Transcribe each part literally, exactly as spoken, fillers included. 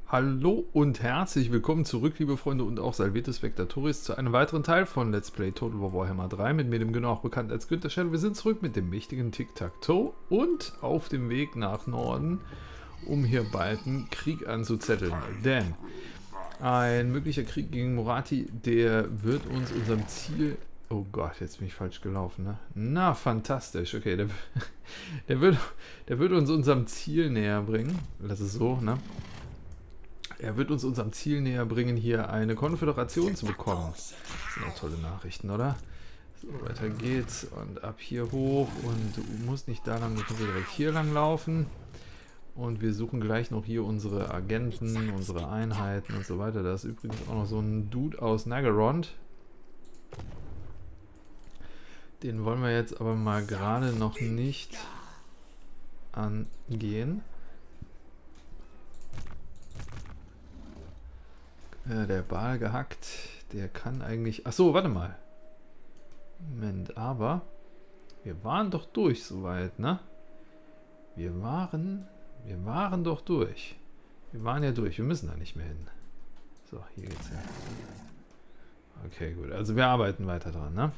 Hallo und herzlich willkommen zurück, liebe Freunde und auch Salvete Spectatoris, zu einem weiteren Teil von Let's Play Total War Warhammer drei mit mir, dem genau auch bekannt als Günther Shadow. Wir sind zurück mit dem mächtigen Tic-Tac-Toe und auf dem Weg nach Norden, um hier bald einen Krieg anzuzetteln. Denn ein möglicher Krieg gegen Morathi, der wird uns unserem Ziel... Oh Gott, jetzt bin ich falsch gelaufen, ne? Na, fantastisch. Okay, der, der, wird, der wird uns unserem Ziel näher bringen. Das ist so, ne? Er wird uns unserem Ziel näher bringen, hier eine Konföderation zu bekommen. Das sind auch tolle Nachrichten, oder? So, weiter geht's und ab hier hoch und du musst nicht da lang, du kannst direkt hier lang laufen. Und wir suchen gleich noch hier unsere Agenten, unsere Einheiten und so weiter. Da ist übrigens auch noch so ein Dude aus Naggarond. Den wollen wir jetzt aber mal gerade noch nicht angehen. Der Ball gehackt, der kann eigentlich... Achso, warte mal. Moment, aber wir waren doch durch soweit, ne? Wir waren, wir waren doch durch. Wir waren ja durch, wir müssen da nicht mehr hin. So, hier geht's hin. Okay, gut, also wir arbeiten weiter dran, ne?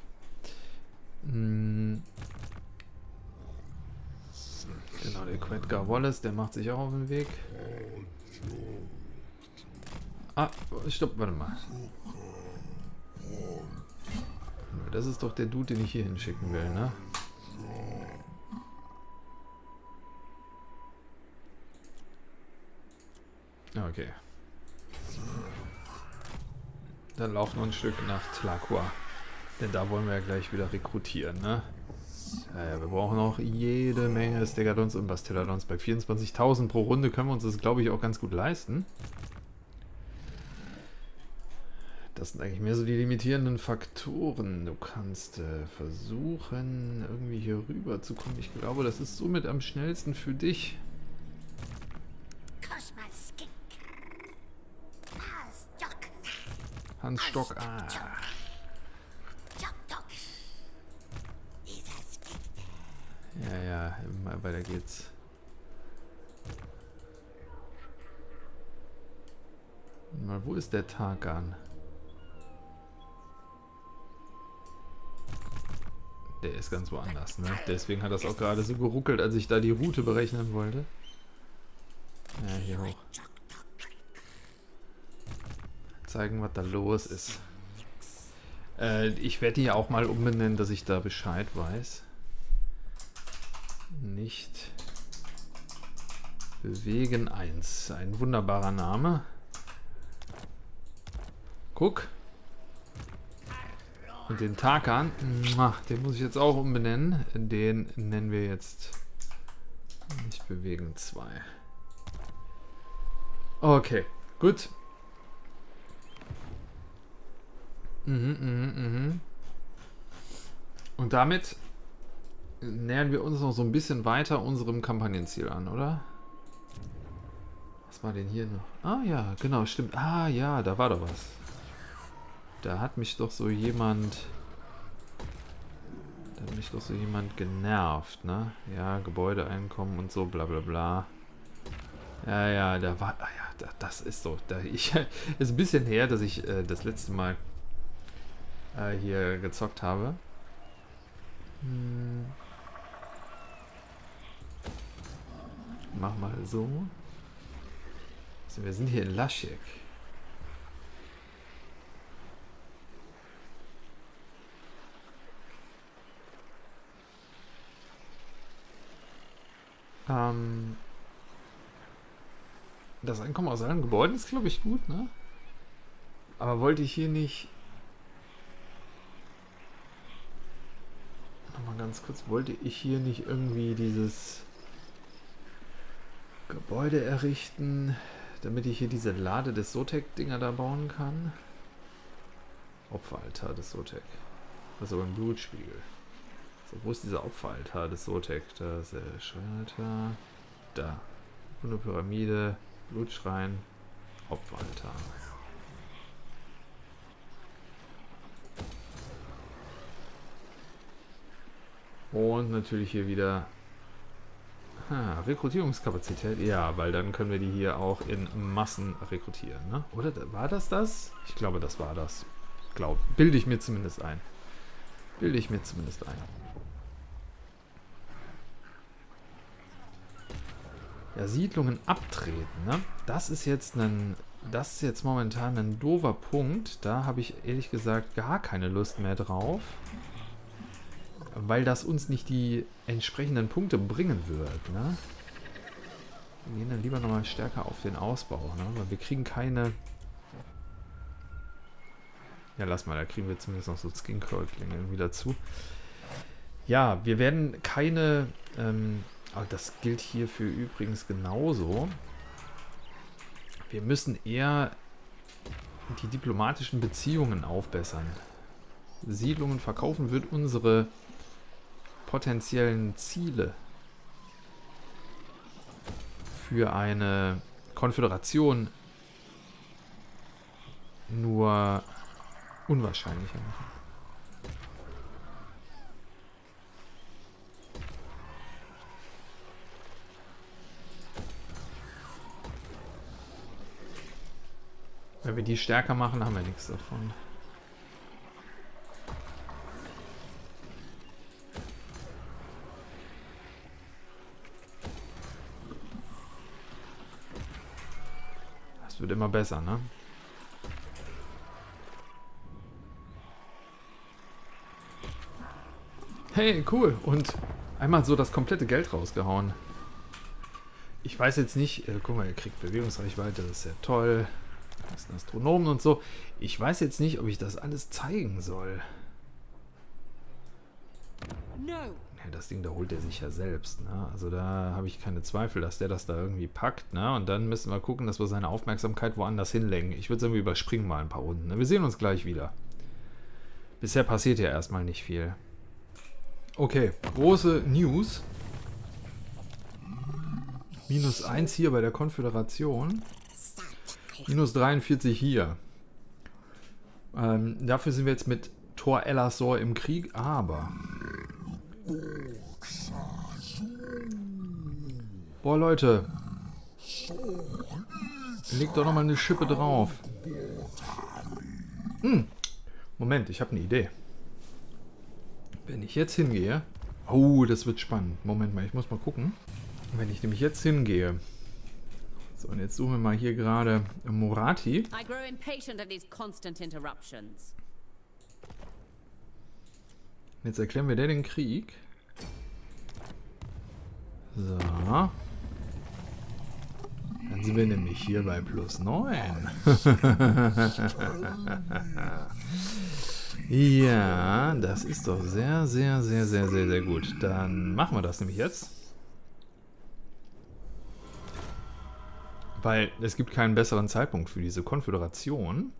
Hm. Genau, der Quedgar Wallace, der macht sich auch auf den Weg. Ah, stopp, warte mal. Das ist doch der Dude, den ich hier hinschicken will, ne? Okay. Dann laufen wir ein Stück nach Tlaqua. Denn da wollen wir ja gleich wieder rekrutieren, ne? Ja, ja, wir brauchen auch jede Menge Stegadons und Bastelladons. Bei vierundzwanzigtausend pro Runde können wir uns das, glaube ich, auch ganz gut leisten. Das sind eigentlich mehr so die limitierenden Faktoren. Du kannst äh, versuchen, irgendwie hier rüber zu kommen. Ich glaube, das ist somit am schnellsten für dich. Hans Stock. Ah. Ja, ja, weiter geht's. Mal, wo ist der Tarkan? Der ist ganz woanders, ne? Deswegen hat das auch gerade so geruckelt, als ich da die Route berechnen wollte. Ja, hier hoch. Zeigen, was da los ist. Äh, ich werde die ja auch mal umbenennen, dass ich da Bescheid weiß. Nicht bewegen eins. Ein wunderbarer Name. Guck. Und den Tarkan, den muss ich jetzt auch umbenennen. Den nennen wir jetzt nicht bewegen zwei. Okay, gut. Mhm, mhm, mhm. Und damit nähern wir uns noch so ein bisschen weiter unserem Kampagnenziel an, oder? Was war denn hier noch? Ah ja, genau, stimmt. Ah ja, da war doch was. Da hat mich doch so jemand... Da hat mich doch so jemand genervt, ne? Ja, Gebäudeeinkommen und so, bla bla bla. Ja, ja, da war... Ah ja, da, das ist so... Da ich, ist ein bisschen her, dass ich äh, das letzte Mal äh, hier gezockt habe. Hm. Mach mal so. Also wir sind hier in Laschek. Ähm, das Einkommen aus allen Gebäuden ist, glaube ich, gut, ne? Aber wollte ich hier nicht... Nochmal ganz kurz, wollte ich hier nicht irgendwie dieses Gebäude errichten, damit ich hier diese Lade des Sotek-Dinger da bauen kann? Opferaltar des Sotek. Das ist aber ein Blutspiegel. So, wo ist dieser Opferaltar des Sotek? Da ist der Schreinaltar. Da. Eine Pyramide, Blutschrein, Opferaltar. Und natürlich hier wieder Ah, Rekrutierungskapazität, ja, weil dann können wir die hier auch in Massen rekrutieren, ne? Oder war das das? Ich glaube, das war das. Glaub, bilde ich mir zumindest ein. Bilde ich mir zumindest ein. Ja, Siedlungen abtreten, ne? Das ist jetzt ein, das ist jetzt momentan ein doofer Punkt. Da habe ich ehrlich gesagt gar keine Lust mehr drauf. Weil das uns nicht die entsprechenden Punkte bringen wird, ne? Wir gehen dann lieber nochmal stärker auf den Ausbau, ne? Weil wir kriegen keine... Ja, lass mal, da kriegen wir zumindest noch so Skin-Crawling irgendwie dazu. Ja, wir werden keine... Ähm, aber das gilt hierfür übrigens genauso. Wir müssen eher die diplomatischen Beziehungen aufbessern. Siedlungen verkaufen wird unsere potenziellen Ziele für eine Konföderation nur unwahrscheinlicher machen. Wenn wir die stärker machen, haben wir nichts davon. Das wird immer besser, ne? Hey, cool. Und einmal so das komplette Geld rausgehauen. Ich weiß jetzt nicht, äh, guck mal, ihr kriegt Bewegungsreichweite, das ist ja toll. Das sind Astronomen und so. Ich weiß jetzt nicht, ob ich das alles zeigen soll. No. Ja, das Ding, da holt er sich ja selbst, ne? Also da habe ich keine Zweifel, dass der das da irgendwie packt, ne? Und dann müssen wir gucken, dass wir seine Aufmerksamkeit woanders hinlenken. Ich würde sagen, wir überspringen mal ein paar Runden, ne? Wir sehen uns gleich wieder. Bisher passiert ja erstmal nicht viel. Okay, große News. Minus eins hier bei der Konföderation. Minus dreiundvierzig hier. Ähm, dafür sind wir jetzt mit Tor Elasor im Krieg, aber... Boah, Leute. Legt doch nochmal eine Schippe drauf. Hm. Moment, ich habe eine Idee. Wenn ich jetzt hingehe... Oh, das wird spannend. Moment mal, ich muss mal gucken. Wenn ich nämlich jetzt hingehe... So, und jetzt suchen wir mal hier gerade Morati. I grow impatient at these constant interruptions. Jetzt erklären wir der den Krieg. So. Dann sind wir nämlich hier bei plus neun. Ja, das ist doch sehr, sehr, sehr, sehr, sehr, sehr gut. Dann machen wir das nämlich jetzt. Weil es gibt keinen besseren Zeitpunkt für diese Konföderation.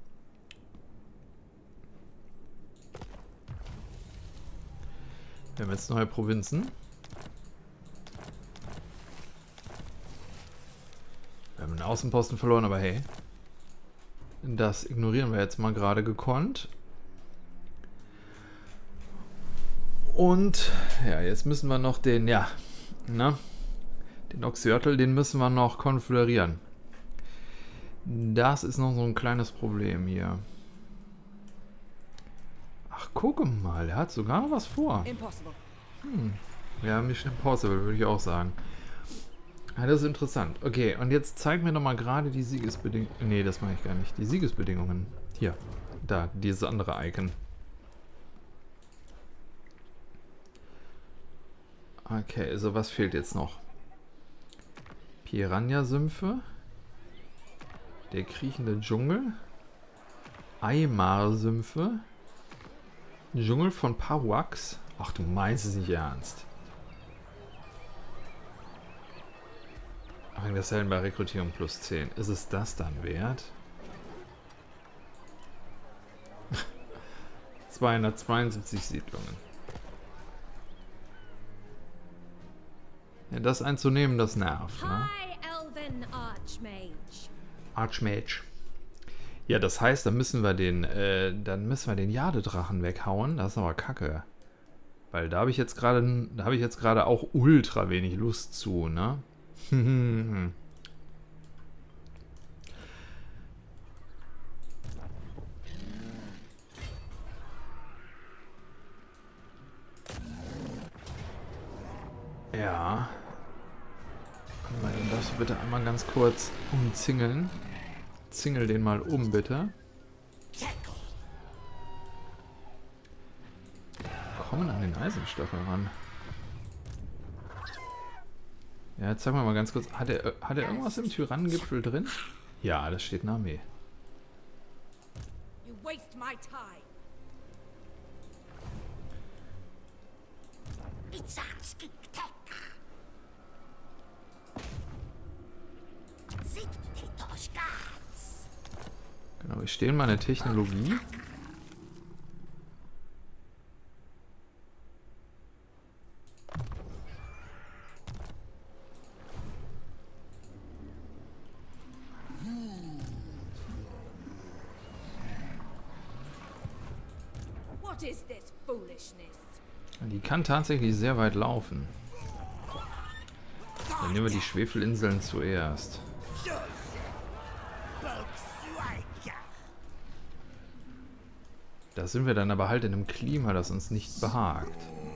Wir haben jetzt neue Provinzen. Wir haben einen Außenposten verloren, aber hey. Das ignorieren wir jetzt mal gerade gekonnt. Und ja, jetzt müssen wir noch den, ja, ne? Den Oxyörtel, den müssen wir noch konföderieren. Das ist noch so ein kleines Problem hier. Ach, guck mal, er hat sogar noch was vor. Hm. Ja, Mission Impossible, würde ich auch sagen. Ja, das ist interessant. Okay, und jetzt zeig mir noch mal gerade die Siegesbedingungen. Nee, das mache ich gar nicht. Die Siegesbedingungen. Hier, da, dieses andere Icon. Okay, also was fehlt jetzt noch? Piranha-Sümpfe. Der kriechende Dschungel. Aymar-Sümpfe. Dschungel von Paruax. Ach, du meinst es nicht ernst. Ach, das Helden bei Rekrutierung plus zehn. Ist es das dann wert? zweihundertzweiundsiebzig Siedlungen. Ja, das einzunehmen, das nervt, ne? Hi, Elven Archmage. Archmage. Ja, das heißt, dann müssen wir den, äh, dann müssen wir den Jadedrachen weghauen. Das ist aber kacke. Weil da habe ich jetzt gerade, da habe ich jetzt gerade auch ultra wenig Lust zu, ne? Ja. Dann darfst du bitte einmal ganz kurz umzingeln. Zingel den mal um, bitte. Kommen an den Eisenstachel ran. Ja, jetzt sagen wir mal ganz kurz. Hat er, hat er irgendwas im Tyrannengipfel drin? Ja, das steht eine Armee. You waste my time. Genau, ich stehle meine Technologie. What is this foolishness? Die kann tatsächlich sehr weit laufen. Dann nehmen wir die Schwefelinseln zuerst. Da sind wir dann aber halt in einem Klima, das uns nicht behagt.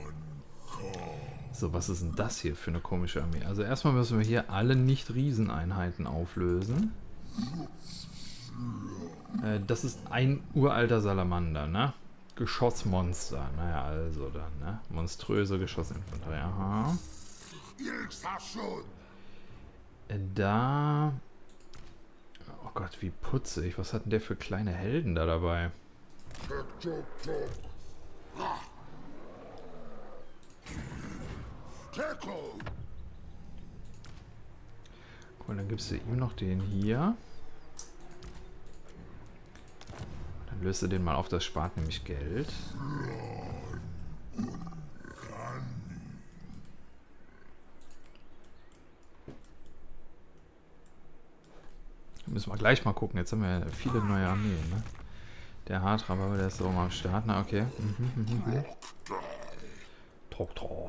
So, was ist denn das hier für eine komische Armee? Also erstmal müssen wir hier alle Nicht-Rieseneinheiten auflösen. Äh, das ist ein uralter Salamander, ne? Geschossmonster. Naja, also dann, ne? Monströse Geschossinfanterie. Aha. Äh, da... Oh Gott, wie putzig. Was hat denn der für kleine Helden da dabei? Cool, dann gibst du ihm noch den hier. Dann löst du den mal auf, das spart nämlich Geld. Müssen wir gleich mal gucken. Jetzt haben wir ja viele neue Armeen, ne? Der Hartraber, der ist so am Start. Na, okay. Mhm, mhm, mhm. Doktor.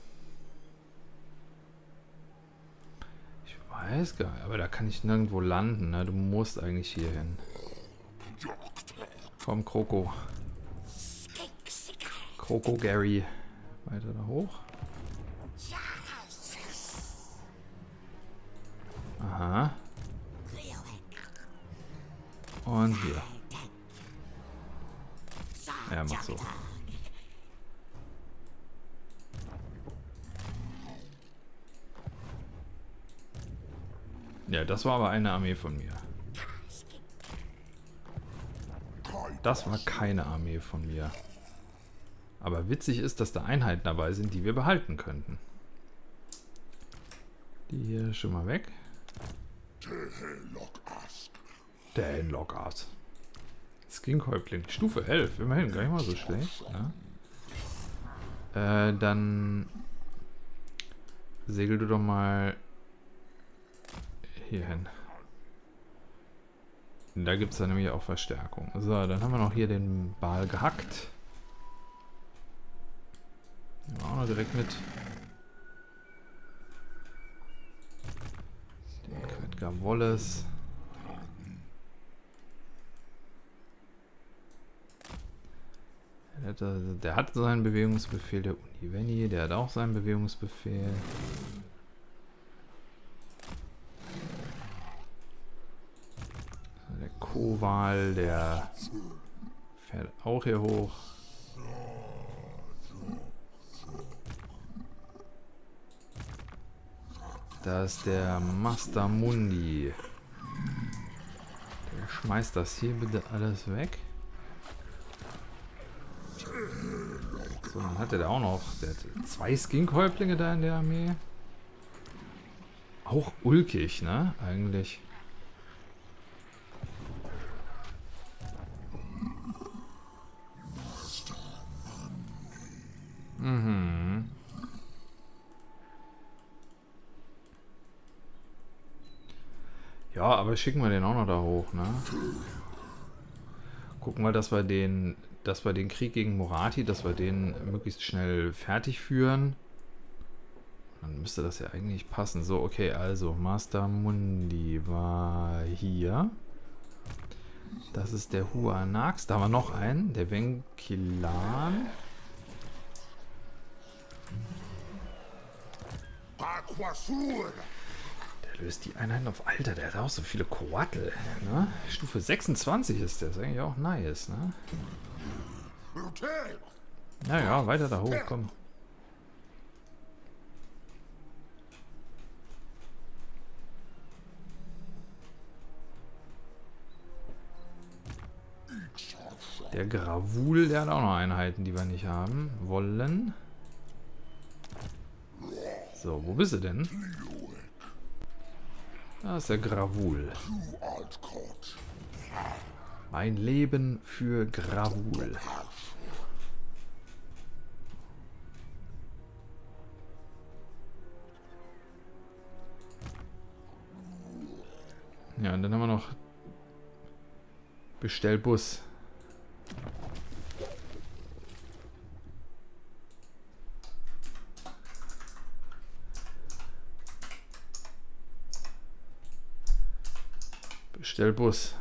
Ich weiß gar nicht, aber da kann ich nirgendwo landen, ne? Du musst eigentlich hier hin. Komm, Kroko. Kroko Gary. Weiter da hoch. Aha. Und hier. Ja, mach so. Ja, das war aber eine Armee von mir. Das war keine Armee von mir. Aber witzig ist, dass da Einheiten dabei sind, die wir behalten könnten. Die hier schon mal weg. Der Henlockast. Skinkhäuptling. Stufe elf. Immerhin, gar nicht mal so schlecht. Ja. Äh, dann segel du doch mal hier hin. Da gibt es dann nämlich auch Verstärkung. So, dann haben wir noch hier den Bal gehackt. Nehmen wir auch noch direkt mit. Den Quedgar Wallace. Der, der hat seinen Bewegungsbefehl, der Univeni, der hat auch seinen Bewegungsbefehl. Der Kowal, der fährt auch hier hoch. Da ist der Master Mundi. Der schmeißt das hier bitte alles weg. So, dann hat er da auch noch der hat zwei Skinkhäuptlinge da in der Armee. Auch ulkig, ne? Eigentlich. Mhm. Ja, aber schicken wir den auch noch da hoch, ne? Gucken wir, dass wir den dass wir den Krieg gegen Morathi, dass wir den möglichst schnell fertig führen. Dann müsste das ja eigentlich passen. So, okay, also Master Mundi war hier. Das ist der Huanax. Da haben wir noch einen, der Venkilan. Der löst die Einheiten auf. Alter, der hat auch so viele Koatl. Ne? Stufe sechsundzwanzig ist der. Das ist eigentlich auch nice. Ne? Ja, ja, weiter da hoch, komm. Der Gravul, der hat auch noch Einheiten, die wir nicht haben wollen. So, wo bist du denn? Da ist der Gravul. Mein Leben für Gravul. Ja, und dann haben wir noch Bestellbus. Bestellbus.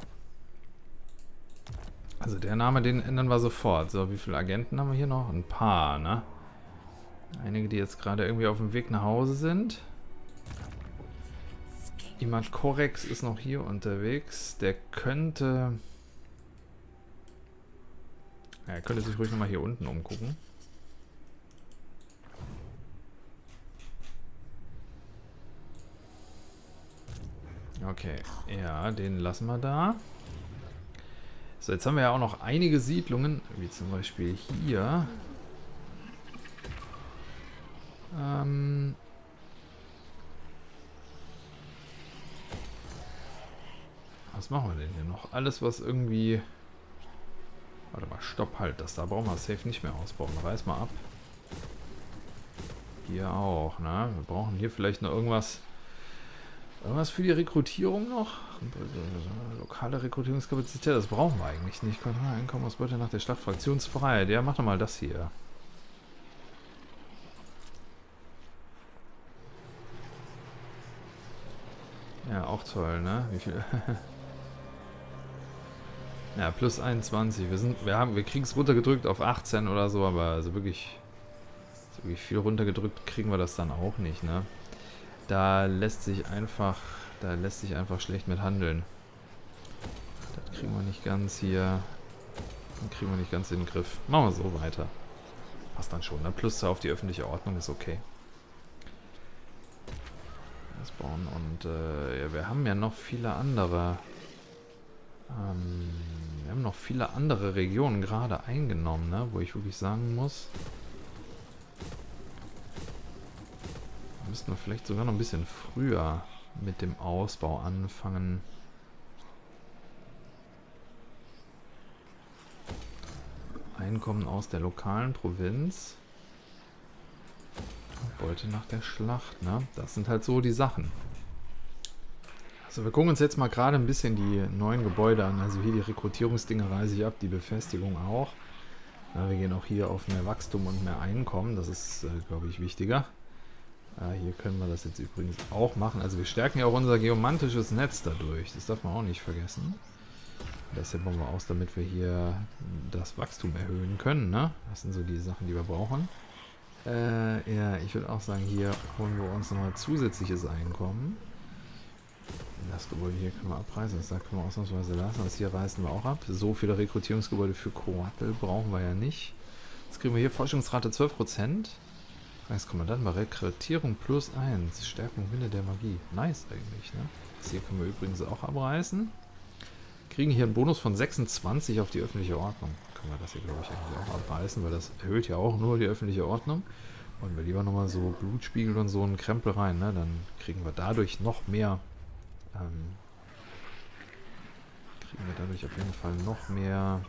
Also der Name, den ändern wir sofort. So, wie viele Agenten haben wir hier noch? Ein paar, ne? Einige, die jetzt gerade irgendwie auf dem Weg nach Hause sind. Jemand Korex ist noch hier unterwegs. Der könnte... Ja, er könnte sich ruhig nochmal hier unten umgucken. Okay, ja, den lassen wir da. So, jetzt haben wir ja auch noch einige Siedlungen, wie zum Beispiel hier. Ähm... Was machen wir denn hier noch? Alles, was irgendwie... Warte mal, stopp, halt. Das da brauchen wir safe nicht mehr ausbauen. Reiß mal ab. Hier auch, ne? Wir brauchen hier vielleicht noch irgendwas... Irgendwas für die Rekrutierung noch? Lokale Rekrutierungskapazität, das brauchen wir eigentlich nicht. Einkommensbeute nach der Schlacht, Fraktionsfreiheit. Ja, mach doch mal das hier. Ja, auch toll, ne? Wie viel... Ja, plus einundzwanzig. Wir sind, wir haben, wir kriegen es runtergedrückt auf achtzehn oder so, aber also wirklich, so wirklich viel runtergedrückt kriegen wir das dann auch nicht, ne? Da lässt sich einfach, da lässt sich einfach schlecht mit handeln. Das kriegen wir nicht ganz hier, dann kriegen wir nicht ganz in den Griff. Machen wir so weiter. Passt dann schon, ne? Plus auf die öffentliche Ordnung ist okay. Das bauen und äh, ja, wir haben ja noch viele andere. Ähm, wir haben noch viele andere Regionen gerade eingenommen, ne? Wo ich wirklich sagen muss, müssten wir vielleicht sogar noch ein bisschen früher mit dem Ausbau anfangen. Einkommen aus der lokalen Provinz. Beute nach der Schlacht, ne? Das sind halt so die Sachen. Also wir gucken uns jetzt mal gerade ein bisschen die neuen Gebäude an. Also hier die Rekrutierungsdinge reiße ich ab, die Befestigung auch. Ja, wir gehen auch hier auf mehr Wachstum und mehr Einkommen. Das ist, äh, glaube ich, wichtiger. Ja, hier können wir das jetzt übrigens auch machen. Also wir stärken ja auch unser geomantisches Netz dadurch. Das darf man auch nicht vergessen. Das bauen wir aus, damit wir hier das Wachstum erhöhen können, ne? Das sind so die Sachen, die wir brauchen. Äh, ja, ich würde auch sagen, hier holen wir uns nochmal zusätzliches Einkommen. Das Gebäude hier können wir abreißen, das da können wir ausnahmsweise lassen. Das hier reißen wir auch ab. So viele Rekrutierungsgebäude für Koatl brauchen wir ja nicht. Jetzt kriegen wir hier Forschungsrate zwölf Prozent. Jetzt kommen wir dann mal Rekrutierung plus eins. Stärkung Winde der Magie. Nice eigentlich, ne? Das hier können wir übrigens auch abreißen. Kriegen hier einen Bonus von sechsundzwanzig auf die öffentliche Ordnung. Können wir das hier, glaube ich, eigentlich auch abreißen, weil das erhöht ja auch nur die öffentliche Ordnung. Und wir lieber nochmal so Blutspiegel und so einen Krempel rein, ne? Dann kriegen wir dadurch noch mehr... Ähm, kriegen wir dadurch auf jeden Fall noch mehr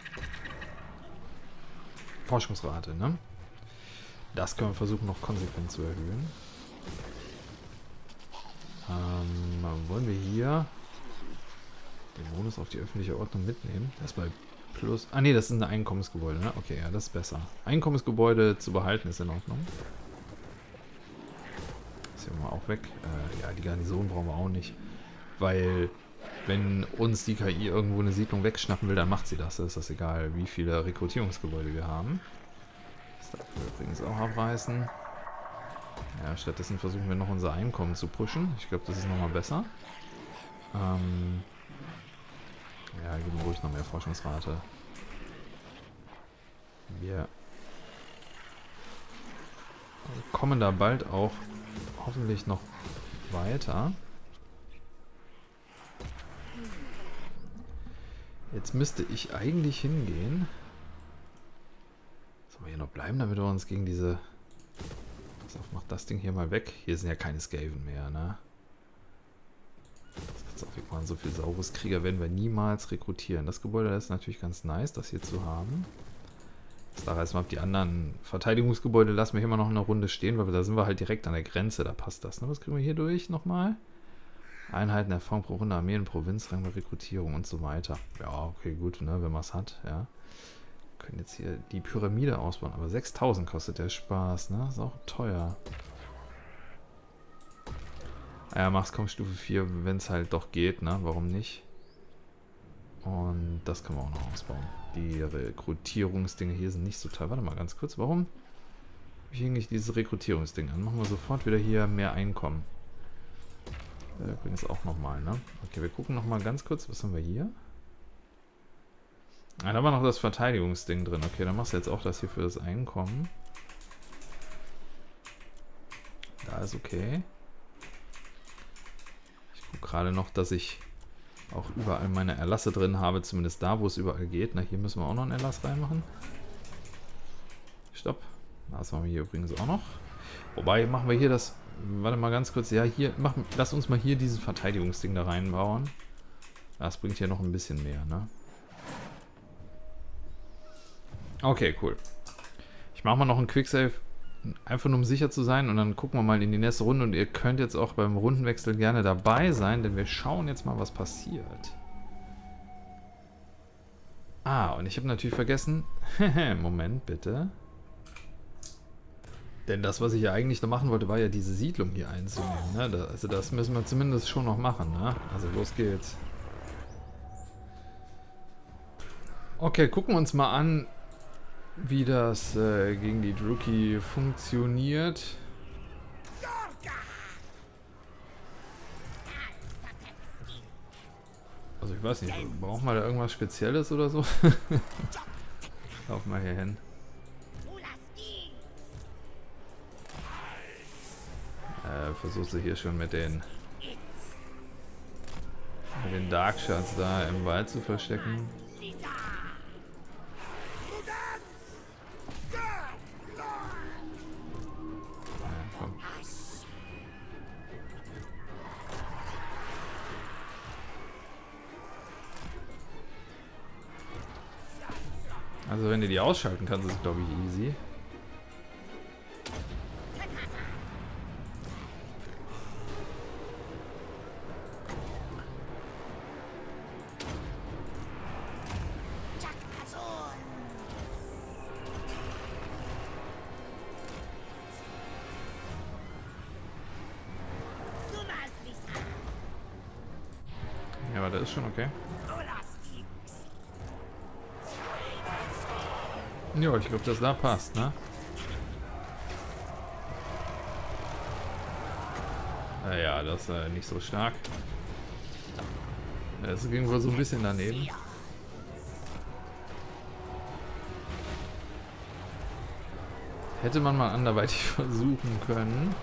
Forschungsrate, ne? Das können wir versuchen noch konsequent zu erhöhen. Ähm, wollen wir hier den Bonus auf die öffentliche Ordnung mitnehmen? Das ist bei plus... Ah ne, das ist ein Einkommensgebäude, ne? Okay, ja, das ist besser. Einkommensgebäude zu behalten ist in Ordnung. Das hier mal auch weg. Äh, ja, die Garnison brauchen wir auch nicht. Weil, wenn uns die K I irgendwo eine Siedlung wegschnappen will, dann macht sie das. Da ist das egal, wie viele Rekrutierungsgebäude wir haben. Das darf wir übrigens auch abreißen. Ja, stattdessen versuchen wir noch unser Einkommen zu pushen. Ich glaube, das ist nochmal besser. Ähm... Ja, geben wir ruhig noch mehr Forschungsrate. Wir kommen da bald auch hoffentlich noch weiter. Jetzt müsste ich eigentlich hingehen. Sollen wir hier noch bleiben, damit wir uns gegen diese... Pass auf, mach das Ding hier mal weg. Hier sind ja keine Skaven mehr, ne? Das kannst du auch wegmachen. So viel Saurus-Krieger werden wir niemals rekrutieren. Das Gebäude ist natürlich ganz nice, das hier zu haben. Das da reißen wir ab. Die anderen Verteidigungsgebäude lassen wir hier immer noch eine Runde stehen, weil wir, da sind wir halt direkt an der Grenze. Da passt das. Ne? Was kriegen wir hier durch nochmal? Einheiten, Erfahrung pro Runde, Armeen, Provinzrang, Rekrutierung und so weiter. Ja, okay, gut, ne, wenn man es hat, ja. Wir können jetzt hier die Pyramide ausbauen, aber sechstausend kostet der Spaß, ne? Ist auch teuer. Ja, mach's komm Stufe vier, wenn es halt doch geht, ne? Warum nicht? Und das können wir auch noch ausbauen. Die Rekrutierungsdinge hier sind nicht so teuer. Warte mal ganz kurz, warum habe ich eigentlich dieses Rekrutierungsding an? Machen wir sofort wieder hier mehr Einkommen. Äh, übrigens auch nochmal, ne? Okay, wir gucken nochmal ganz kurz, was haben wir hier? Ah, da haben wir noch das Verteidigungsding drin. Okay, dann machst du jetzt auch das hier für das Einkommen. Da ist okay. Ich gucke gerade noch, dass ich auch überall meine Erlasse drin habe, zumindest da, wo es überall geht. Na, hier müssen wir auch noch einen Erlass reinmachen. Stopp. Das machen wir hier übrigens auch noch. Wobei, machen wir hier das... Warte mal ganz kurz. Ja, hier, mach, lass uns mal hier dieses Verteidigungsding da reinbauen. Das bringt hier noch ein bisschen mehr, ne? Okay, cool. Ich mache mal noch einen Quicksave, einfach nur um sicher zu sein. Und dann gucken wir mal in die nächste Runde. Und ihr könnt jetzt auch beim Rundenwechsel gerne dabei sein, denn wir schauen jetzt mal, was passiert. Ah, und ich habe natürlich vergessen... Moment, bitte. Denn das, was ich ja eigentlich noch machen wollte, war ja diese Siedlung hier einzunehmen. Ne? Da, also das müssen wir zumindest schon noch machen. Ne? Also los geht's. Okay, gucken wir uns mal an, wie das äh, gegen die Druki funktioniert. Also ich weiß nicht, brauchen wir da irgendwas Spezielles oder so? Lauf mal hier hin. Äh, versuchst du hier schon mit den mit den Dark Shards da im Wald zu verstecken. Also wenn du die ausschalten kannst, ist es glaube ich easy. Ja, aber das ist schon okay. Ja, ich glaube, das da passt, ne? Naja, das ist äh, nicht so stark. Das ging wohl so ein bisschen daneben. Hätte man mal anderweitig versuchen können.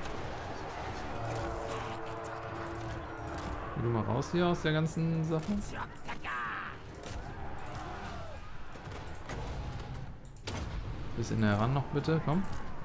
Geh du mal raus hier aus der ganzen Sache. Bisschen näher ran noch bitte, komm.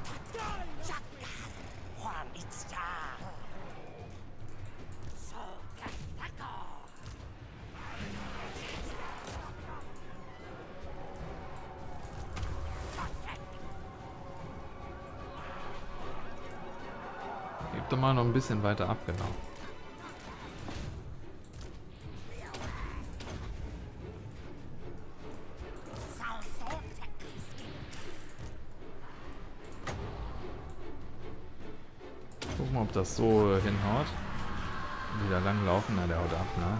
Gib doch mal noch ein bisschen weiter ab, genau. ob das so hinhaut. Wieder lang laufen, na der haut ab, ne?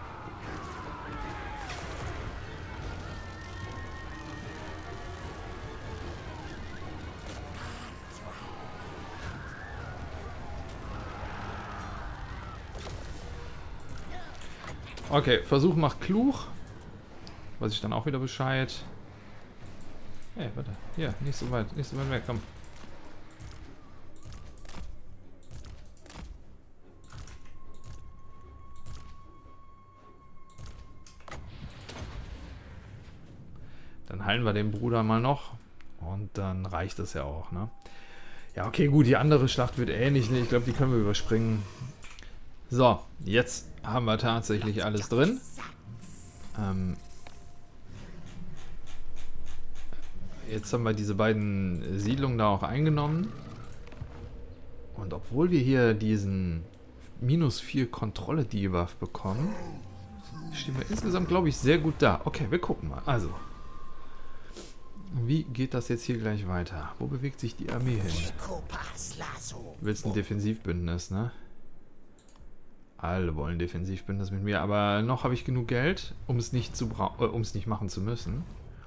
Okay, Versuch macht klug. Weiß ich dann auch wieder Bescheid. Hey, warte. Hier, nicht so weit, nicht so weit weg, komm. Dann heilen wir den Bruder mal noch. Und dann reicht das ja auch, ne? Ja, okay, gut, die andere Schlacht wird ähnlich, ne? Ich glaube, die können wir überspringen. So, jetzt haben wir tatsächlich alles drin. Ähm, jetzt haben wir diese beiden Siedlungen da auch eingenommen. Und obwohl wir hier diesen minus vier Kontrolle-Debuff bekommen, stehen wir insgesamt, glaube ich, sehr gut da. Okay, wir gucken mal. Also, wie geht das jetzt hier gleich weiter? Wo bewegt sich die Armee hin? Du willst ein Defensivbündnis, ne? Alle wollen Defensivbündnis mit mir, aber noch habe ich genug Geld, um es nicht zu bra äh, um es nicht machen zu müssen.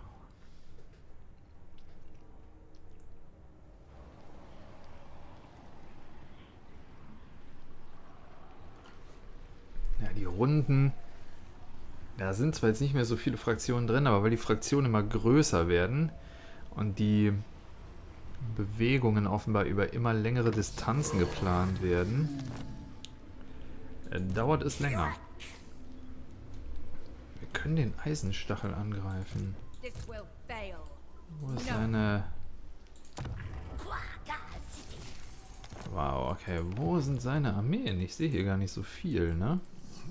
Ja, die Runden. Da sind zwar jetzt nicht mehr so viele Fraktionen drin, aber weil die Fraktionen immer größer werden und die Bewegungen offenbar über immer längere Distanzen geplant werden, dauert es länger. Wir können den Eisenstachel angreifen. Wo ist seine... Wow, okay. Wo sind seine Armeen? Ich sehe hier gar nicht so viel, ne?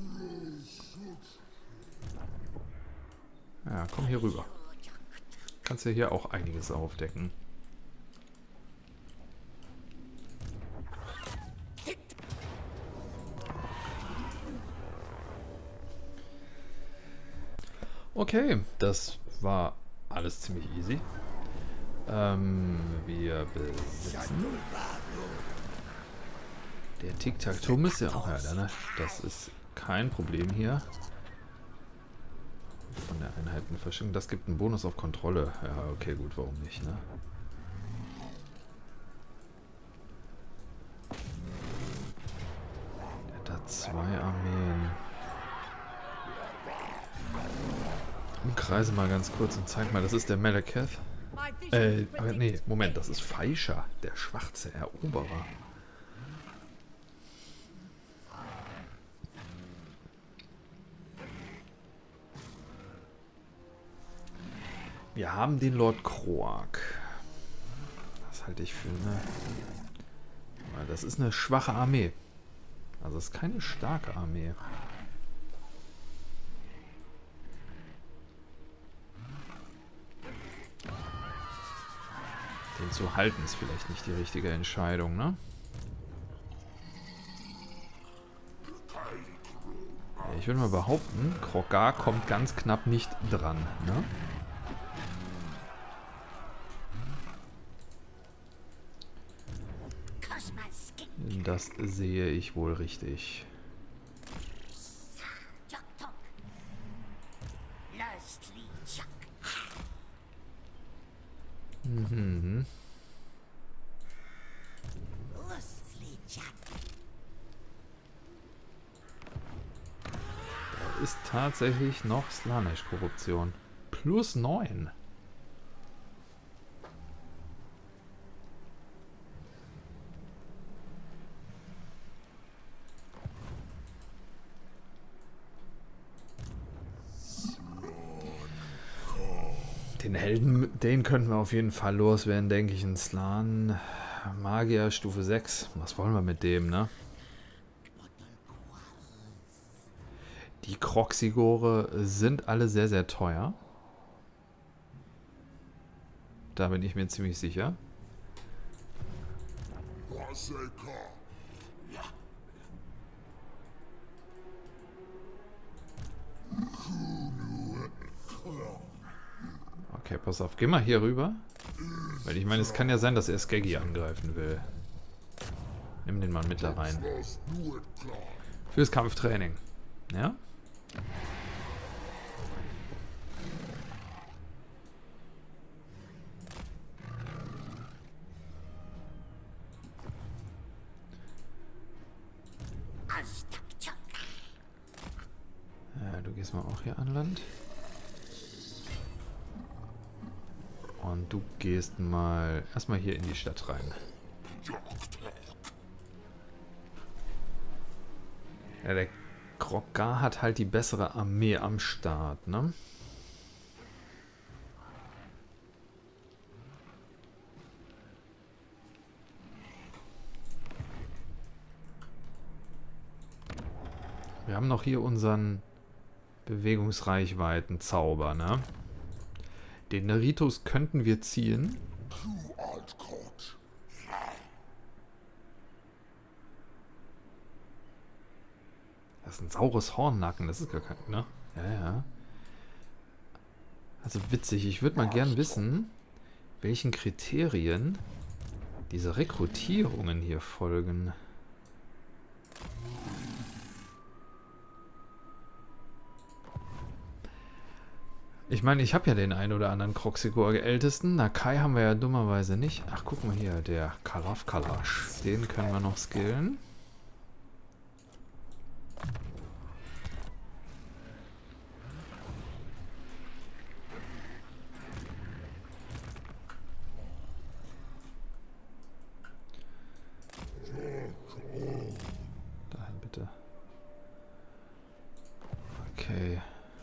Ja, komm hier rüber. Kannst ja hier auch einiges aufdecken. Okay, das war alles ziemlich easy. Ähm, wir besitzen. Der Tic-Tac-Toe ist ja auch, ja, ne? Das ist kein Problem hier. Von der Einheitenverschickung. Das gibt einen Bonus auf Kontrolle. Ja, okay, gut, warum nicht, ne? Der hat da zwei Armeen. Umkreise mal ganz kurz und zeig mal, das ist der Malekith. Äh, aber nee, Moment, das ist Faisha, der schwarze Eroberer. Wir haben den Lord Kroak. Das halte ich für eine... Das ist eine schwache Armee. Also es ist keine starke Armee. Den zu halten ist vielleicht nicht die richtige Entscheidung, ne? Ich würde mal behaupten, Krogar kommt ganz knapp nicht dran, ne? Das sehe ich wohl richtig. Mhm. Da ist tatsächlich noch Slaanesh-Korruption. Plus neun. Den Helden, den könnten wir auf jeden Fall loswerden, denke ich. Ein Slan, Magier, Stufe sechs. Was wollen wir mit dem, ne? Die Kroxigore sind alle sehr, sehr teuer. Da bin ich mir ziemlich sicher. Okay, pass auf. Geh mal hier rüber. Weil ich meine, es kann ja sein, dass er Skeggi angreifen will. Nimm den mal mit da rein. Fürs Kampftraining. Ja? Ja, du gehst mal auch hier an Land. Und du gehst mal erstmal hier in die Stadt rein. Ja, der Krogar hat halt die bessere Armee am Start, ne? Wir haben noch hier unseren Bewegungsreichweiten-Zauber, ne? Den Neritos könnten wir ziehen. Das ist ein saures Hornnacken, das ist gar kein, ne? Ja, ja. Also witzig, ich würde mal gern wissen, welchen Kriterien diese Rekrutierungen hier folgen. Ich meine, ich habe ja den einen oder anderen Kroxigor-Ältesten. Nakai haben wir ja dummerweise nicht. Ach, guck mal hier, der Kalaf Kalash. Den können wir noch skillen. Dahin bitte. Okay.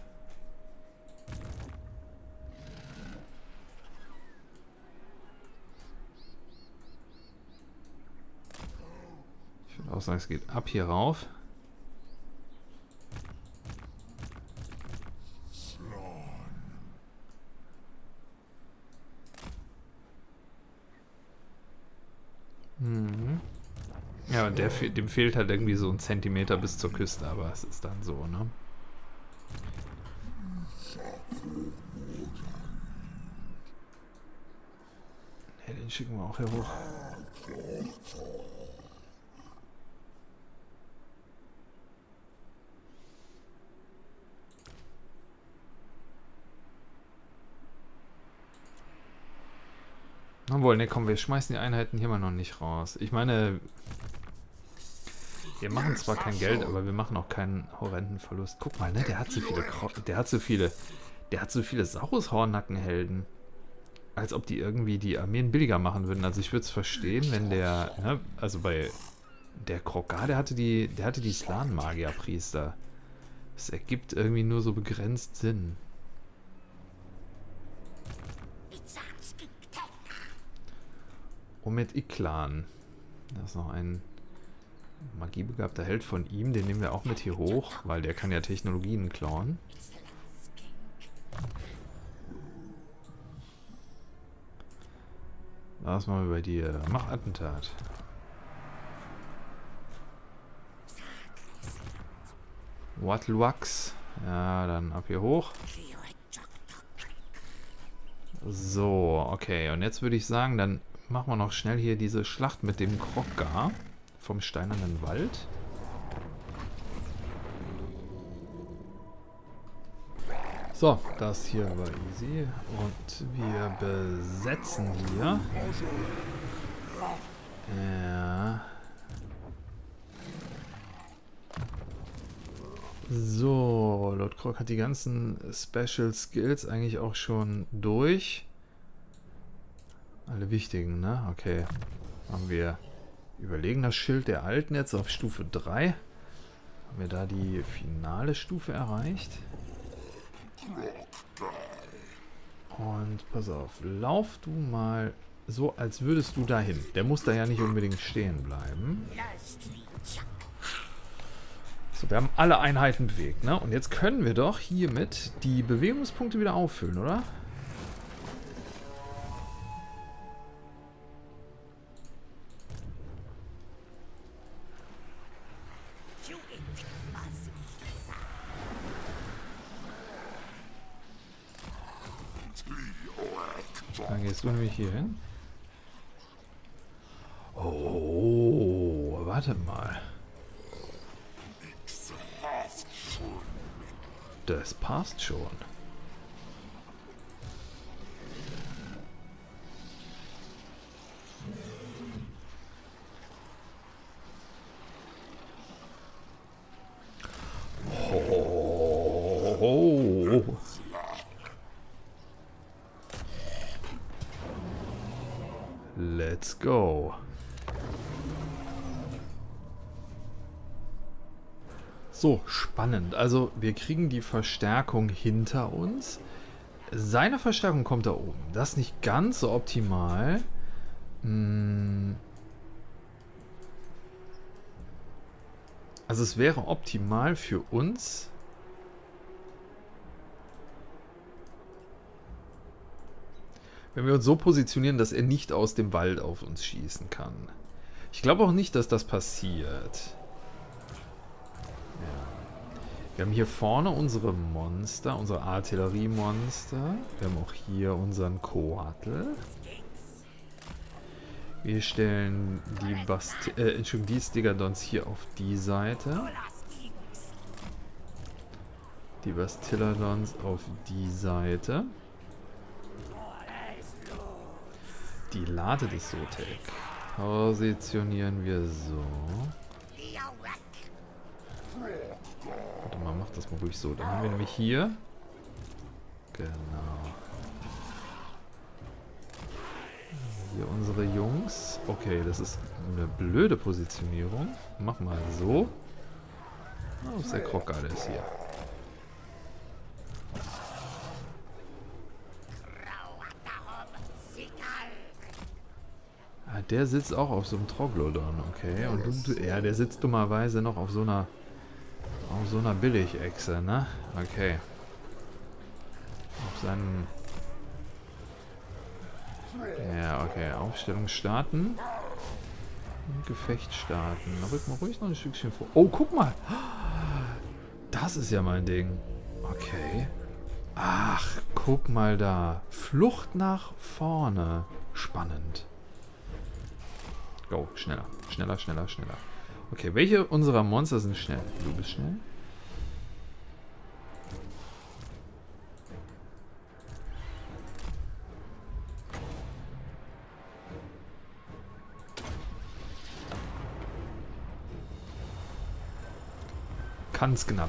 Ich würde auch sagen, es geht ab hier rauf. Mhm. Ja, und der, dem fehlt halt irgendwie so ein Zentimeter bis zur Küste, aber es ist dann so, ne? Ne, den schicken wir auch hier hoch. Obwohl, ne, komm, wir schmeißen die Einheiten hier mal noch nicht raus. Ich meine, wir machen zwar kein Geld, aber wir machen auch keinen horrenden Verlust. Guck mal, ne, der hat so viele, Kro der hat so viele, der hat so viele Saurus-Hornnackenhelden. Als ob die irgendwie die Armeen billiger machen würden. Also ich würde es verstehen, wenn der, ne, also bei der Krogar, der hatte die, der hatte die Slan-Magier-Priester. Das ergibt irgendwie nur so begrenzt Sinn. Omed Iklan. Das ist noch ein magiebegabter Held von ihm. Den nehmen wir auch mit hier hoch, weil der kann ja Technologien klauen. Was machen wir bei dir? Mach Attentat. Watluax. Ja, dann ab hier hoch. So, okay. Und jetzt würde ich sagen, dann machen wir noch schnell hier diese Schlacht mit dem Krogar vom Steinernen Wald. So, das hier war easy. Und wir besetzen hier. Ja. So, Lord Krog hat die ganzen Special Skills eigentlich auch schon durch. Alle wichtigen, ne? Okay. Haben wir überlegener Schild der Alten jetzt auf Stufe drei. Haben wir da die finale Stufe erreicht? Und pass auf, lauf du mal so, als würdest du dahin. Der muss da ja nicht unbedingt stehen bleiben. So, wir haben alle Einheiten bewegt, ne? Und jetzt können wir doch hiermit die Bewegungspunkte wieder auffüllen, oder? Dann gehst du nämlich hier hin. Oh, Warte mal. Das passt schon. Oh. Let's go. So, spannend. Also, wir kriegen die Verstärkung hinter uns. Seine Verstärkung kommt da oben. Das ist nicht ganz so optimal. Hm. Also, es wäre optimal für uns, wenn wir uns so positionieren, dass er nicht aus dem Wald auf uns schießen kann. Ich glaube auch nicht, dass das passiert. Ja. Wir haben hier vorne unsere Monster, unsere Artilleriemonster. Wir haben auch hier unseren Koatl. Wir stellen die Basti äh, Entschuldigung, die Stigadons hier auf die Seite. Die Bastilladons auf die Seite. Die Lade des Sotek positionieren wir so. Warte mal, mach das mal ruhig so. Dann haben wir nämlich hier. Genau. Hier unsere Jungs. Okay, das ist eine blöde Positionierung. Mach mal so. Oh, ist der Krog alles hier. Ah, der sitzt auch auf so einem Troglodon, okay. Und du, ja, der sitzt dummerweise noch auf so einer auf so einer Billigechse, ne? Okay. Auf seinem... Ja, okay. Aufstellung starten. Und Gefecht starten. Rück mal ruhig noch ein Stückchen vor. Oh, guck mal! Das ist ja mein Ding. Okay. Ach, guck mal da. Flucht nach vorne. Spannend. Go, schneller. Schneller, schneller, schneller. Okay, welche unserer Monster sind schnell? Du bist schnell? Ganz knapp.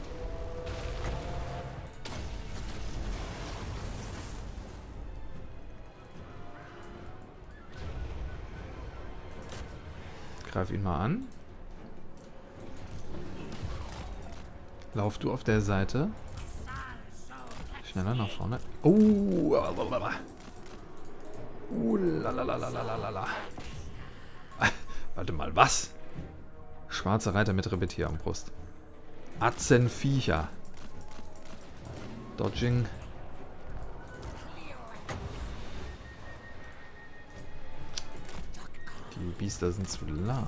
Greif ihn mal an. Lauf du auf der Seite. Schneller nach vorne. Oh, uh, lalalala. Warte mal, was? Schwarze Reiter mit Repetierarmbrust. Atzenviecher. Dodging. Die Biester sind zu lahm.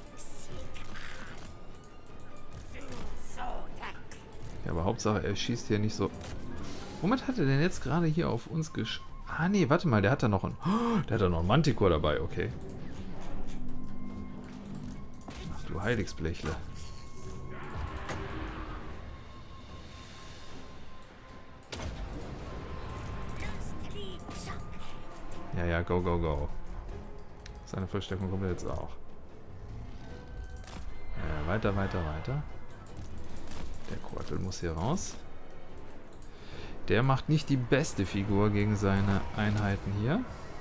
Ja, aber Hauptsache, er schießt hier nicht so... Womit hat er denn jetzt gerade hier auf uns gesch... Ah, nee, warte mal, der hat da noch einen... Oh, der hat da noch einen Manticore dabei, okay. Ach du Heiligsblechle. Ja, ja, go, go, go. Seine Verstärkung kommt jetzt auch. Ja, weiter, weiter, weiter. Der Koatl muss hier raus. Der macht nicht die beste Figur gegen seine Einheiten hier.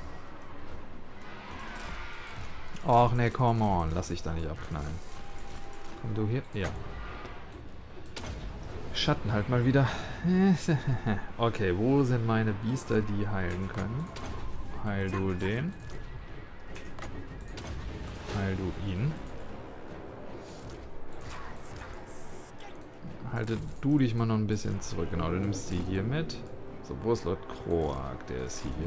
Och ne, come on. Lass dich da nicht abknallen. Komm du hier. Ja. Schatten halt mal wieder. Okay, wo sind meine Biester, die heilen können? Heil du den. Heil du ihn. Halte du dich mal noch ein bisschen zurück. Genau, du nimmst sie hier mit. So, wo ist Lord Kroak? Der ist hier.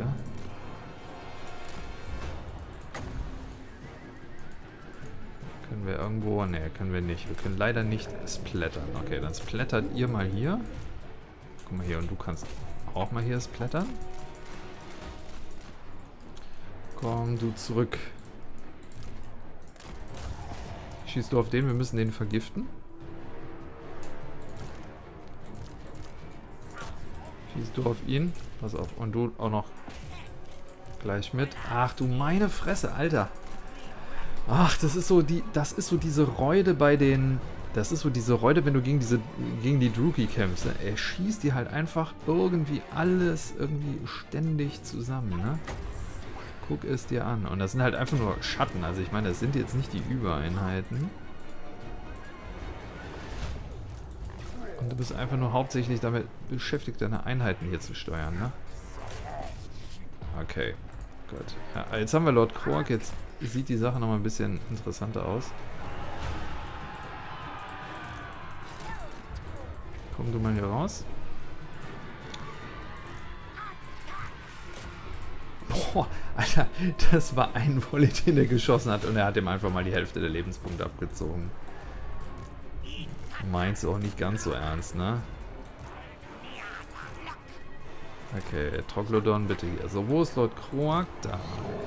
Können wir irgendwo... Ne, können wir nicht. Wir können leider nicht splattern. Okay, dann splattert ihr mal hier. Guck mal hier, und du kannst auch mal hier splattern. Komm du zurück. Schießt du auf den, wir müssen den vergiften. Schießt du auf ihn. Pass auf. Und du auch noch gleich mit. Ach du meine Fresse, Alter. Ach, das ist so die, das ist so diese Räude bei den, das ist so diese Räude, wenn du gegen diese, gegen die Druki kämpfst. Ne? Er schießt die halt einfach irgendwie alles irgendwie ständig zusammen, ne? Guck es dir an. Und das sind halt einfach nur Schatten. Also ich meine, das sind jetzt nicht die Übereinheiten. Und du bist einfach nur hauptsächlich damit beschäftigt, deine Einheiten hier zu steuern, ne? Okay, gut. Ja, jetzt haben wir Lord Quark, jetzt sieht die Sache nochmal ein bisschen interessanter aus. Komm du mal hier raus. Boah, Alter, das war ein Volley, den er geschossen hat und er hat ihm einfach mal die Hälfte der Lebenspunkte abgezogen. Meinst du auch nicht ganz so ernst, ne? Okay, Troglodon bitte hier. So, wo ist Lord Quark? Da.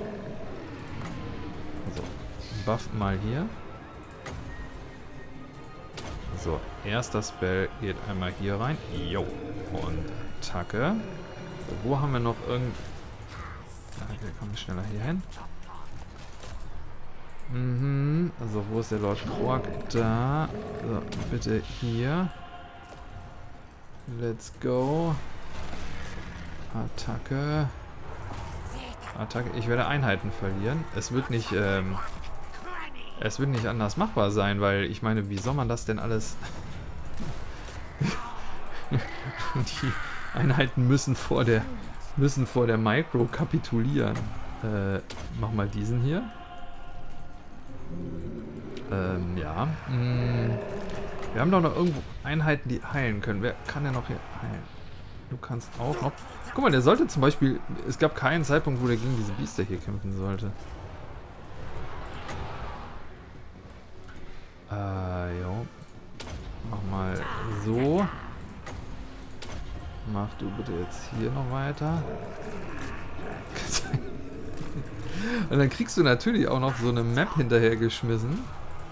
So, buff mal hier. So, erster Spell geht einmal hier rein. Jo. Und Attacke. So, wo haben wir noch irgend... Okay, kommen wir schneller hier hin. Mhm. Also, wo ist der Lord Quark? Da. So, bitte hier. Let's go. Attacke. Attacke. Ich werde Einheiten verlieren. Es wird nicht, ähm... Es wird nicht anders machbar sein, weil ich meine, wie soll man das denn alles... Die Einheiten müssen vor der... müssen vor der Micro kapitulieren. Äh, mach mal diesen hier. Ähm, ja. Hm. Wir haben doch noch irgendwo Einheiten, die heilen können. Wer kann denn noch hier heilen? Du kannst auch noch... Guck mal, der sollte zum Beispiel... Es gab keinen Zeitpunkt, wo der gegen diese Biester hier kämpfen sollte. Äh, jo. Mach mal so. Mach du bitte jetzt hier noch weiter. Und dann kriegst du natürlich auch noch so eine Map hinterhergeschmissen.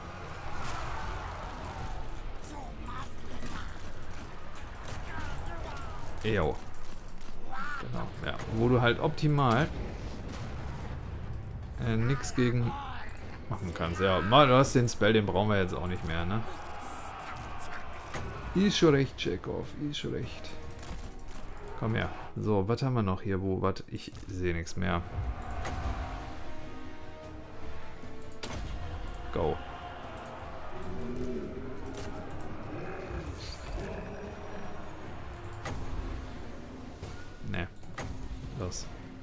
Jo. Genau, ja. Wo du halt optimal äh, nichts gegen machen kannst. Ja, mal, du hast den Spell, den brauchen wir jetzt auch nicht mehr, ne? Ist schon recht, Chekhov, ist schon recht. Komm her. So, was haben wir noch hier? Wo, was? Ich sehe nichts mehr. Go. Ne. Los.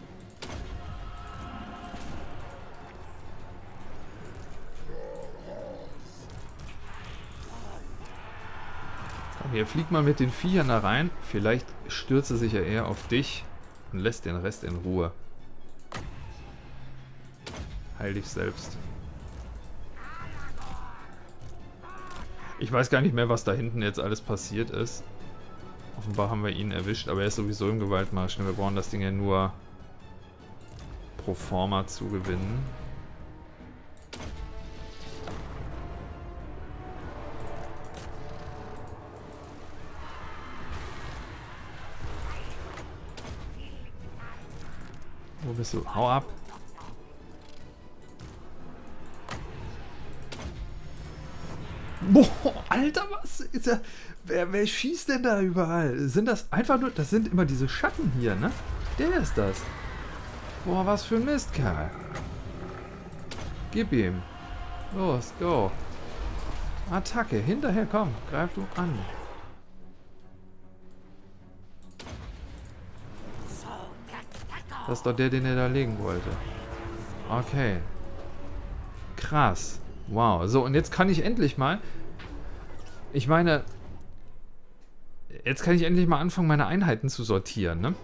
Komm, hier flieg mal mit den Viechern da rein. Vielleicht stürzt er sich ja eher auf dich und lässt den Rest in Ruhe. Heil dich selbst. Ich weiß gar nicht mehr, was da hinten jetzt alles passiert ist. Offenbar haben wir ihn erwischt, aber er ist sowieso im Gewaltmarsch. Wir brauchen das Ding ja nur pro forma zu gewinnen. Wo bist du? Hau ab! Boah, Alter, was ist da? Wer, wer schießt denn da überall? Sind das einfach nur... Das sind immer diese Schatten hier, ne? Der ist das. Boah, was für ein Mistkerl. Gib ihm. Los, go. Attacke. Hinterher, komm. Greif du an. Das ist doch der, den er da legen wollte. Okay. Krass. Wow. So, und jetzt kann ich endlich mal... Ich meine... Jetzt kann ich endlich mal anfangen, meine Einheiten zu sortieren, ne?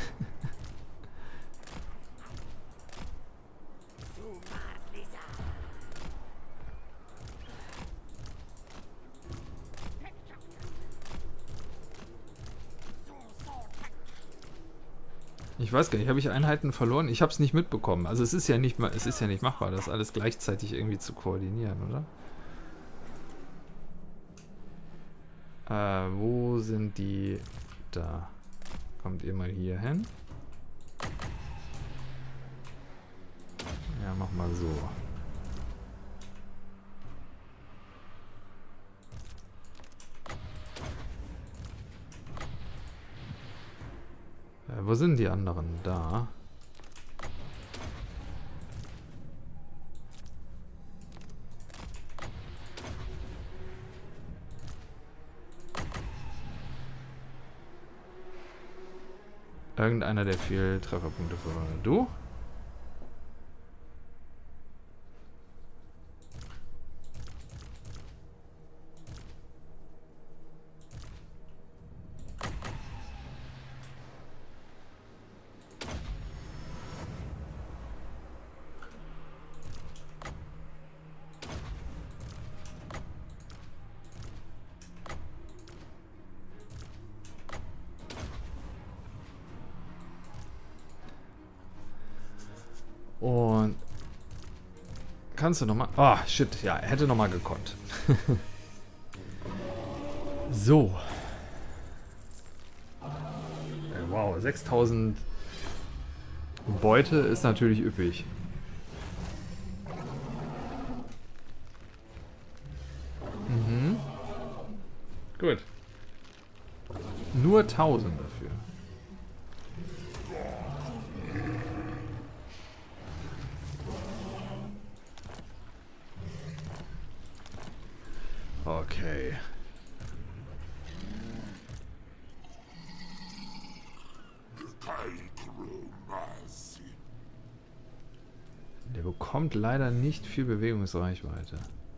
Ich weiß gar nicht, habe ich Einheiten verloren? Ich habe es nicht mitbekommen. Also es ist ja nicht mal, es ist ja nicht machbar, das alles gleichzeitig irgendwie zu koordinieren, oder? Äh, wo sind die? Da. Kommt ihr mal hier hin. Ja, mach mal so. Äh, wo sind die anderen? Da. Irgendeiner, der viel Trefferpunkte verwendet. Du? Und kannst du nochmal... Ah, oh, shit. Ja, er hätte nochmal gekonnt. So. Wow, sechstausend Beute ist natürlich üppig. Mhm. Gut. Nur tausend dafür. Okay. Der bekommt leider nicht viel Bewegungsreichweite.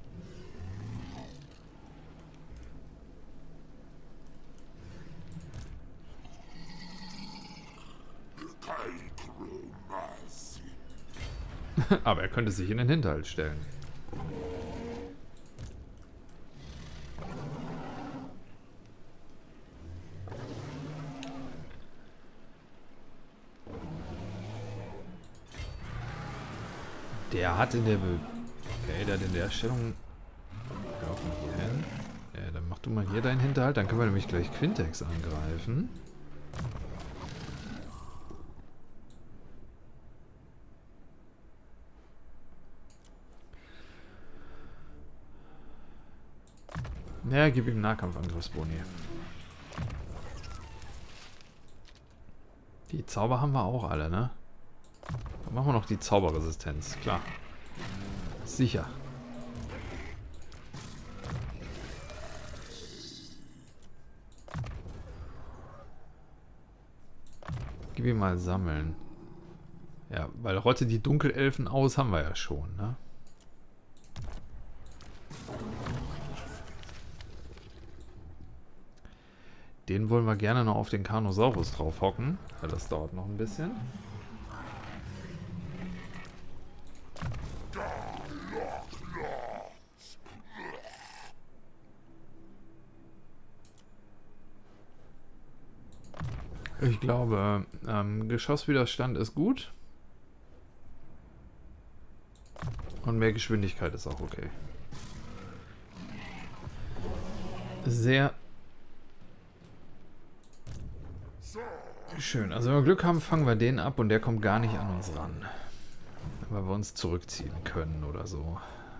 Aber er könnte sich in den Hinterhalt stellen. Der hat in der... Be okay, der hat in der Stellung... Laufen wir hier hin. Ja, dann mach du mal hier deinen Hinterhalt. Dann können wir nämlich gleich Quintex angreifen. Ja, gib ihm Nahkampfangriffsboni. Die Zauber haben wir auch alle, ne? Dann machen wir noch die Zauberresistenz, klar. Sicher. Gib ihm mal sammeln. Ja, weil rotte die Dunkelelfen aus haben wir ja schon, ne? Den wollen wir gerne noch auf den Carnosaurus drauf hocken. Ja, das dauert noch ein bisschen. Ich glaube, ähm, Geschosswiderstand ist gut. Und mehr Geschwindigkeit ist auch okay. Sehr schön. Also wenn wir Glück haben, fangen wir den ab und der kommt gar nicht an uns ran. Weil wir uns zurückziehen können oder so.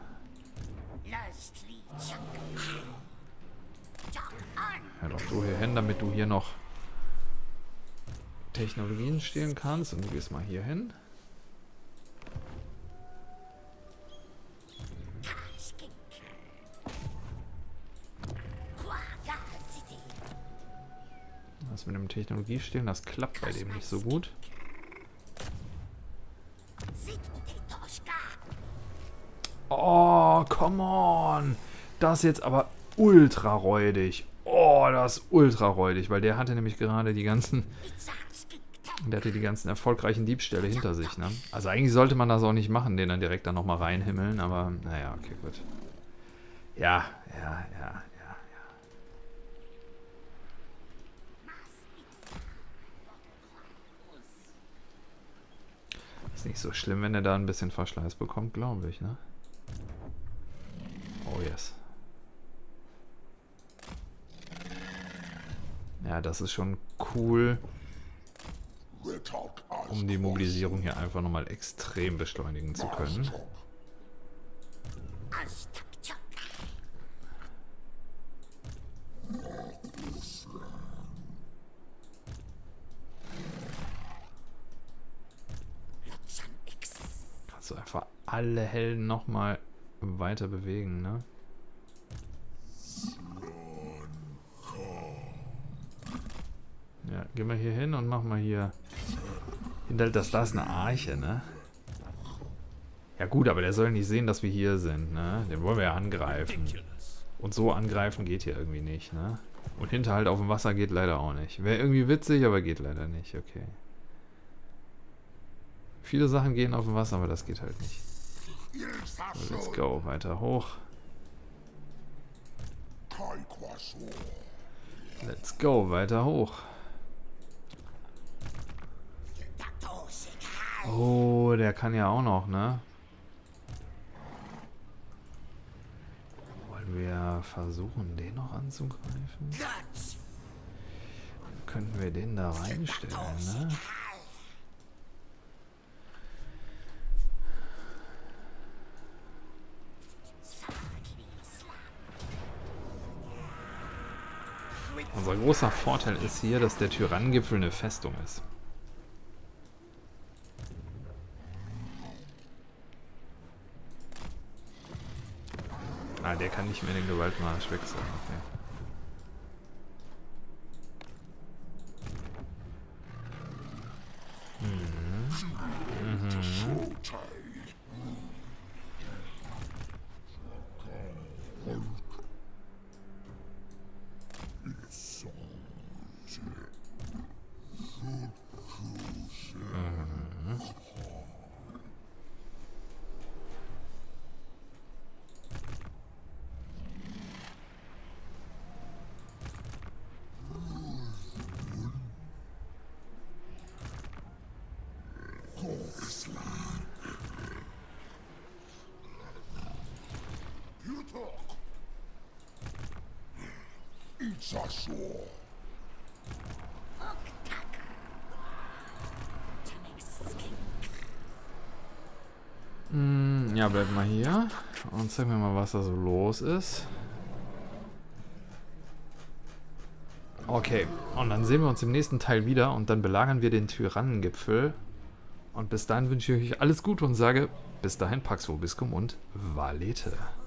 Ja, doch du hier hin, damit du hier noch Technologien stehlen kannst. Und du gehst mal hier hin. Das mit dem Technologiestehlen, das klappt bei dem nicht so gut. Oh, come on! Das ist jetzt aber ultra räudig. Oh, das ist ultra räudig, weil der hatte nämlich gerade die ganzen... Der hatte die ganzen erfolgreichen Diebstähle hinter sich, ne? Also eigentlich sollte man das auch nicht machen, den dann direkt dann nochmal reinhimmeln, aber naja, okay, gut. Ja, ja, ja, ja, ja. Ist nicht so schlimm, wenn er da ein bisschen Verschleiß bekommt, glaube ich, ne? Oh yes. Ja, das ist schon cool, um die Mobilisierung hier einfach nochmal extrem beschleunigen zu können. Kannst du einfach alle Helden nochmal weiter bewegen, ne? Ja, gehen wir hier hin und machen mal hier... Hinterhält das, da ist eine Arche, ne? Ja gut, aber der soll nicht sehen, dass wir hier sind, ne? Den wollen wir ja angreifen. Und so angreifen geht hier irgendwie nicht, ne? Und Hinterhalt auf dem Wasser geht leider auch nicht. Wäre irgendwie witzig, aber geht leider nicht, okay. Viele Sachen gehen auf dem Wasser, aber das geht halt nicht. So, let's go, weiter hoch. Let's go, weiter hoch. Oh, der kann ja auch noch, ne? Wollen wir versuchen, den noch anzugreifen? Könnten wir den da reinstellen, ne? Unser großer Vorteil ist hier, dass der Tyrannengipfel eine Festung ist. Ah, der kann nicht mehr den Gewaltmarsch wechseln. Okay. Mhm. Mhm. Mm, ja, bleib mal hier und zeig mir mal, was da so los ist. Okay, und dann sehen wir uns im nächsten Teil wieder und dann belagern wir den Tyrannengipfel. Und bis dahin wünsche ich euch alles Gute und sage bis dahin Pax Vobiscum und Valete.